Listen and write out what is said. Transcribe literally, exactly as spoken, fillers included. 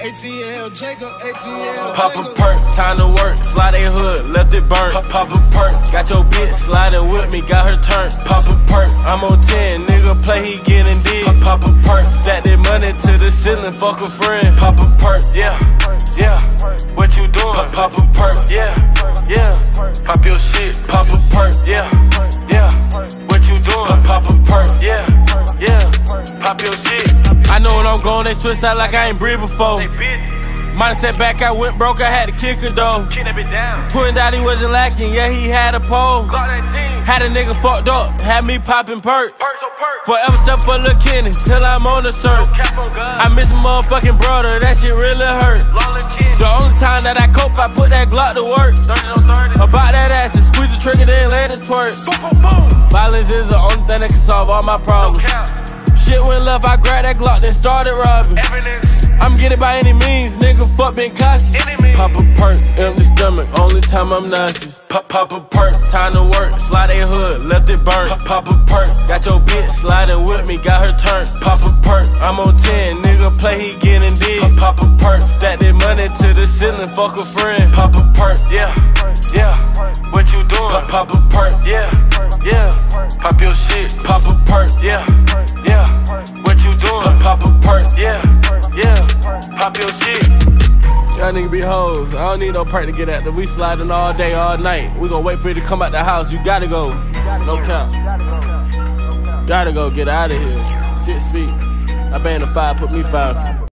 A T L, Jacob, A T L. Poppa Perc, time to work, slide a hood, left it burnt. Poppa Perc, got your bitch sliding with me, got her turned. Poppa Perc, I'm on ten, nigga play, he getting deep. Poppa Perc, stack that money to the ceiling, fuck a friend. Poppa Perc, yeah, yeah, what you doing? Poppa Perc, yeah, yeah, pop your shit. Poppa Perc, yeah, yeah, what you doing? Poppa Perc, yeah, yeah, pop your shit. I know when I'm going, they switch out like I ain't breathe before. Might have sat back, I went broke, I had to kick it though. Twin Dotty wasn't lacking, yeah, he had a pole. Had a nigga fucked up, had me popping perks. Forever step for Lil' Kenny, till I'm on the search. I miss my motherfucking brother, that shit really hurt. The only time that I cope, I put that Glock to work. About that ass, and squeeze the trigger, then let it twerk. Violence is the only thing that can solve all my problems. Shit went left, I grabbed that Glock, then started robbing. I'm getting by any means, nigga, fuck been cautious. Poppa Perc, empty stomach, only time I'm nauseous. Poppa Perc, time to work, slide a hood, left it burnt. Poppa Perc, got your bitch sliding with me, got her turned. Poppa Perc, I'm on ten, nigga play, he getting deep. Poppa Perc, stack that money to the ceiling, fuck a friend. Poppa Perc, yeah, yeah, what you doing? Poppa Perc, yeah, yeah, pop your shit. Poppa Perc, yeah, yeah, what you doing? Poppa Perc, yeah, yeah, pop your shit. Y'all nigga be hoes. I don't need no perk to get at them. We sliding all day, all night. We gon' wait for you to come out the house. You gotta go. No cap. Gotta go. Get out of here. Six feet. I banned a five. Put me five.